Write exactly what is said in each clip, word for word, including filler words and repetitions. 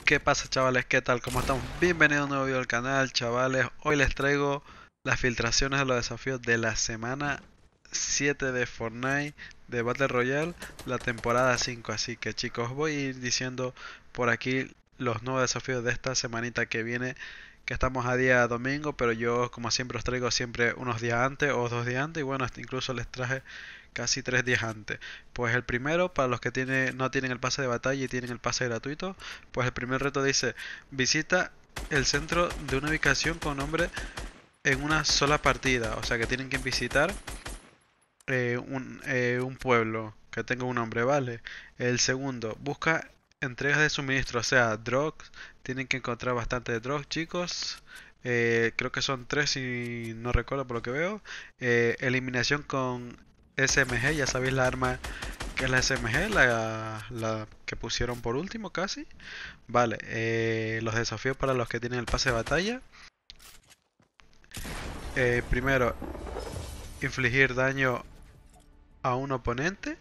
¿Qué pasa, chavales? ¿Qué tal? ¿Cómo estamos? Bienvenidos a un nuevo video al canal, chavales. Hoy les traigo las filtraciones de los desafíos de la semana siete de Fortnite de Battle Royale, la temporada cinco. Así que, chicos, voy a ir diciendo por aquí los nuevos desafíos de esta semanita que viene, que estamos a día domingo, pero yo, como siempre, os traigo siempre unos días antes o dos días antes, y bueno, hasta incluso les traje casi tres días antes. Pues el primero, para los que tiene, no tienen el pase de batalla y tienen el pase gratuito, pues el primer reto dice: visita el centro de una ubicación con nombre en una sola partida. O sea que tienen que visitar eh, un, eh, un pueblo que tenga un nombre, ¿vale? El segundo, busca entregas de suministro, o sea, drops. Tienen que encontrar bastante drops, chicos. Eh, creo que son tres si no recuerdo por lo que veo. Eh, eliminación con S M G, ya sabéis la arma que es la S M G, la, la que pusieron por último casi. Vale, eh, los desafíos para los que tienen el pase de batalla. Eh, primero, infligir daño a un oponente.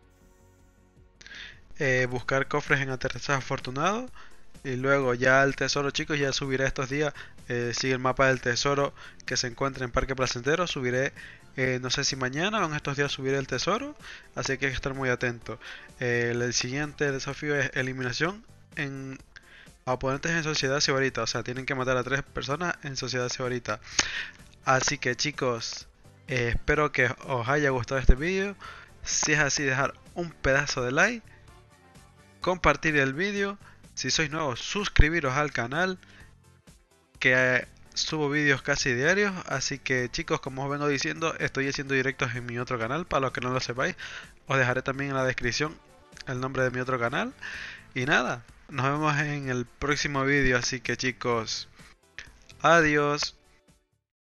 Eh, buscar cofres en aterrizaje afortunado. Y luego ya el tesoro, chicos, ya subiré estos días. Eh, sigue el mapa del tesoro que se encuentra en Parque Placentero. Subiré, eh, no sé si mañana o en estos días subiré el tesoro. Así que hay que estar muy atento. Eh, el siguiente desafío es eliminación en a oponentes en Sociedad Sibarita. O sea, tienen que matar a tres personas en Sociedad Sibarita. Así que, chicos, eh, espero que os haya gustado este vídeo. Si es así, dejar un pedazo de like, compartir el vídeo. Si sois nuevos, suscribiros al canal, que eh, subo vídeos casi diarios. Así que, chicos, como os vengo diciendo, estoy haciendo directos en mi otro canal. Para los que no lo sepáis, os dejaré también en la descripción el nombre de mi otro canal. Y nada, nos vemos en el próximo vídeo. Así que, chicos, adiós.